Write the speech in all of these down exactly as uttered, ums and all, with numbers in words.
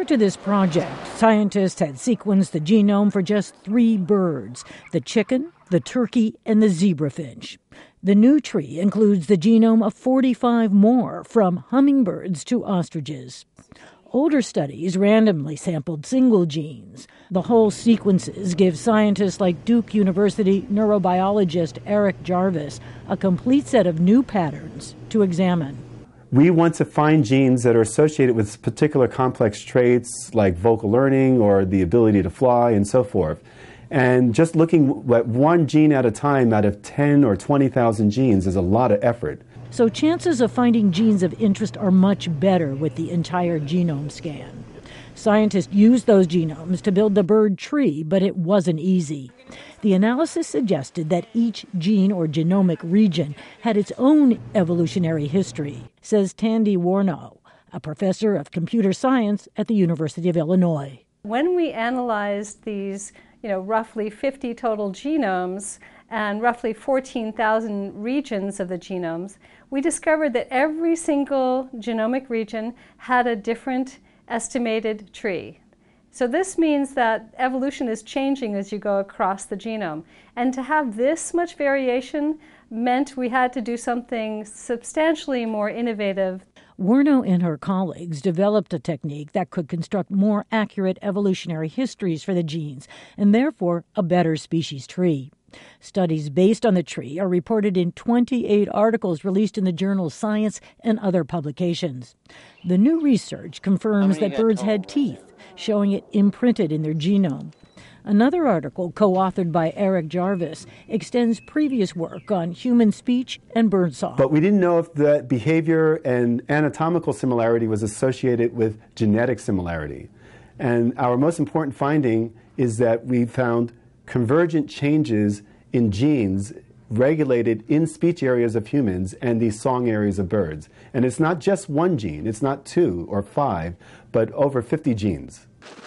to this project, scientists had sequenced the genome for just three birds: the chicken, the turkey, and the zebrafinch. The new tree includes the genome of forty-five more, from hummingbirds to ostriches. Older studies randomly sampled single genes. The whole sequences give scientists like Duke University neurobiologist Eric Jarvis a complete set of new patterns to examine. We want to find genes that are associated with particular complex traits like vocal learning or the ability to fly and so forth. And just looking at one gene at a time out of ten or twenty thousand genes is a lot of effort. So chances of finding genes of interest are much better with the entire genome scan. Scientists used those genomes to build the bird tree, but it wasn't easy. The analysis suggested that each gene or genomic region had its own evolutionary history, says Tandy Warnow, a professor of computer science at the University of Illinois. When we analyzed these, you know, roughly fifty total genomes and roughly fourteen thousand regions of the genomes, we discovered that every single genomic region had a different estimated tree. So this means that evolution is changing as you go across the genome. And to have this much variation meant we had to do something substantially more innovative. Warnow and her colleagues developed a technique that could construct more accurate evolutionary histories for the genes, and therefore a better species tree. Studies based on the tree are reported in twenty-eight articles released in the journal Science and other publications. The new research confirms that birds had teeth, showing it imprinted in their genome. Another article, co-authored by Eric Jarvis, extends previous work on human speech and birdsong. But we didn't know if the behavior and anatomical similarity was associated with genetic similarity. And our most important finding is that we found convergent changes in genes regulated in speech areas of humans and these song areas of birds. And it's not just one gene, it's not two or five, but over fifty genes.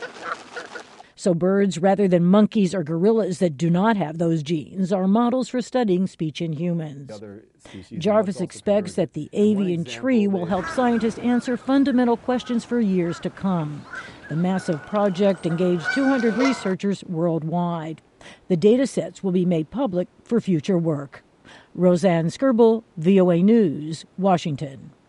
So birds, rather than monkeys or gorillas that do not have those genes, are models for studying speech in humans. Jarvis expects that the avian tree will help scientists answer fundamental questions for years to come. The massive project engaged two hundred researchers worldwide. The data sets will be made public for future work. Rosanne Skirble, V O A News, Washington.